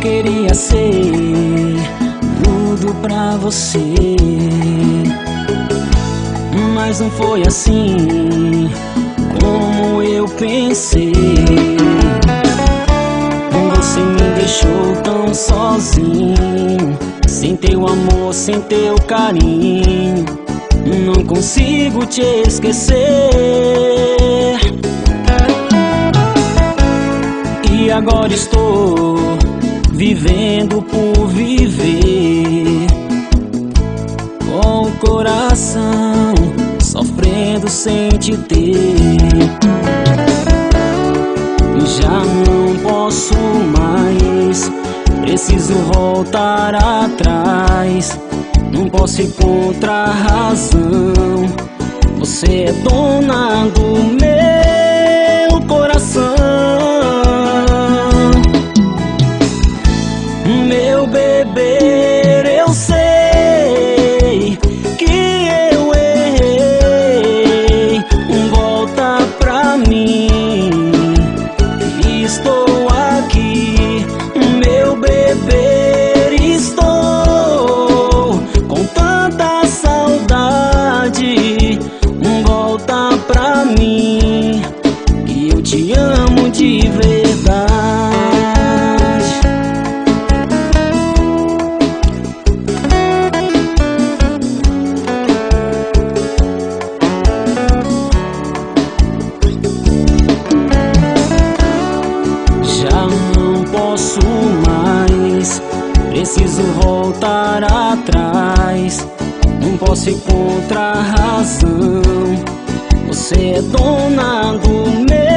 queria ser tudo pra você, mas não foi assim como eu pensei. Você me deixou tão sozinho, sem teu amor, sem teu carinho. Não consigo te esquecer. E agora estou vivendo por viver, com o coração sofrendo sem te ter. Já não posso mais, preciso voltar atrás. Não posso encontrar razão, você é dona do meu coração. Meu bebê, eu sei que eu errei. Volta pra mim, estou aqui. Meu bebê, estou com tanta saudade. Volta pra mim, que eu te amo de verdade. Posso mais, preciso voltar atrás. Não posso encontrar razão, você é dona do meu